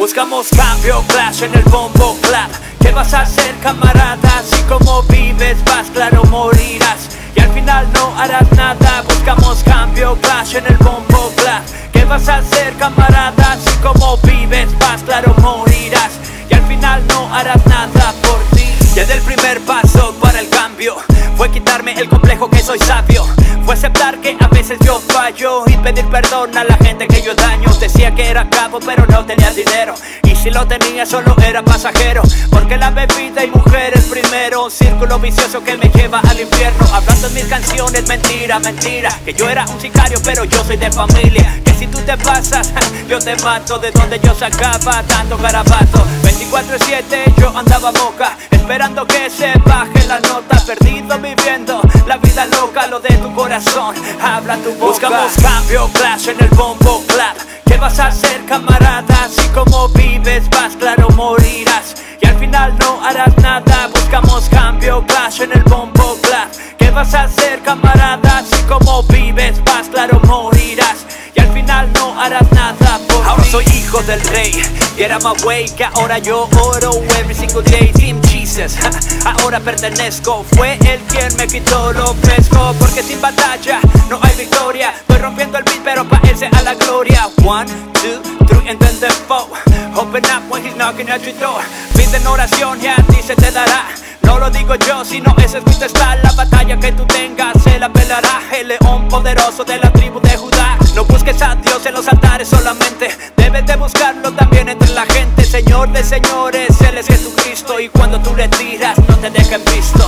Buscamos cambio, clash en el bombo clap. ¿Qué vas a hacer, camarada? Si como vives vas, claro morirás. Y al final no harás nada. Buscamos cambio, clash en el bombo clap. ¿Qué vas a hacer, camarada? Si como vives vas, claro morirás. Y al final no harás nada por ti. Ya del primer paso para el cambio fue quitarme el complejo que soy sabio. Fue aceptar que a veces yo fallo y pedir perdón a la gente que yo daño. Decía que era capo pero no tenía dinero, y si lo tenía solo era pasajero. Porque la bebida y mujeres primero, un círculo vicioso que me lleva al infierno. Hablando en mis canciones, mentira, mentira, que yo era un sicario pero yo soy de familia. Que si tú te pasas, yo te mato. De donde yo sacaba tanto garabato. 24/7 yo andaba boca, esperando que se baje la nota. Perdido viviendo la vida loca, lo de tu corazón habla tu boca. Buscamos cambio, clash en el bombo clap. ¿Qué vas a hacer, camarada? Si como vives vas, claro morirás. Y al final no harás nada. Buscamos cambio, clash en el bombo clap. ¿Qué vas a hacer, camarada? Si como vives vas, claro morirás. Y al final no harás nada por ahora mí. Soy hijo del rey y era my way, que ahora yo oro every single day. Team Jesus, ahora pertenezco. Fue él quien me quitó lo fresco, porque sin batalla no hay victoria. Estoy rompiendo el beat pero pa' irse a la gloria. 1, 2, 3 and then the 4. Open up when he's knocking at your door. Pide en oración y a ti se te dará. No lo digo yo, sino ese es mi testar. La batalla que tú tengas se la pelará el león poderoso de la tribu de Judá. No busques a Dios en los altares solamente, debes de buscarlo también entre la gente. Señor de señores, Él es Jesucristo, y cuando tú le tiras no te dejen visto.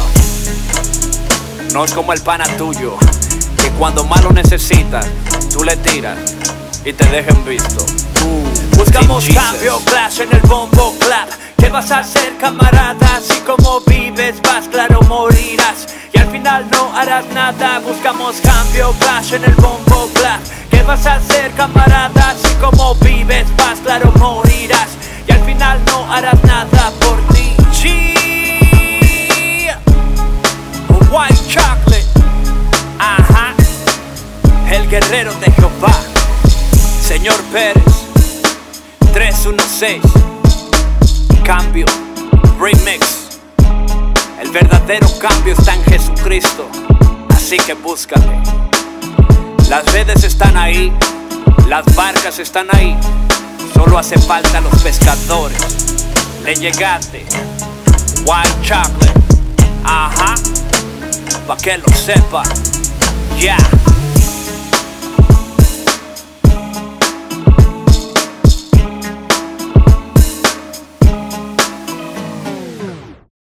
No es como el pana tuyo, que cuando más lo necesitas, tú le tiras y te dejen visto. Buscamos cambio, clash en el bombo clap. ¿Qué vas a hacer, camarada? Si como vives vas, claro morirás. Y al final no harás nada. Buscamos cambio, clash en el bombo clap. ¿Qué vas a hacer, camarada? Si como vives vas, claro morirás. Y al final no harás nada por ti. White chocolate. Ajá. El guerrero de Jehová, Señor Pérez. 316. Cambio, remix. El verdadero cambio está en Jesucristo, así que búscale. Las redes están ahí, las barcas están ahí, solo hace falta los pescadores. Le llegaste, White chocolate, ajá, pa' que lo sepa, ya.